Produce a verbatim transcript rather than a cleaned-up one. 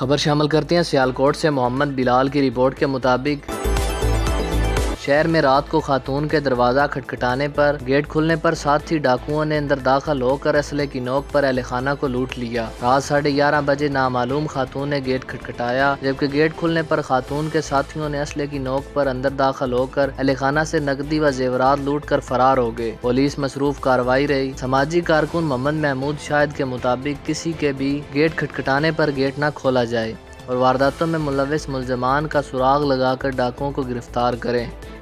खबर शामिल करते हैं सियालकोट से। मोहम्मद बिलाल की रिपोर्ट के मुताबिक शहर में रात को खातून के दरवाज़ा खटखटाने पर गेट खुलने पर साथी डाकुओं ने अंदर दाखिल होकर असले की नोक पर अहले खाना को लूट लिया। रात साढ़े ग्यारह बजे नामालूम खातून ने गेट खटखटाया, जबकि गेट खुलने पर खातून के साथियों ने असले की नोक पर अंदर दाखिल होकर अहले खाना से नकदी व जेवरात लूट कर फरार हो गए। पुलिस मसरूफ कार्रवाई रही। समाजी कारकुन मोहम्मद महमूद शाहिद के मुताबिक किसी के भी गेट खटखटाने पर गेट न खोला जाए और वारदातों में मुलविस मुल्ज़मान का सुराग लगाकर डाकुओं को गिरफ्तार करें।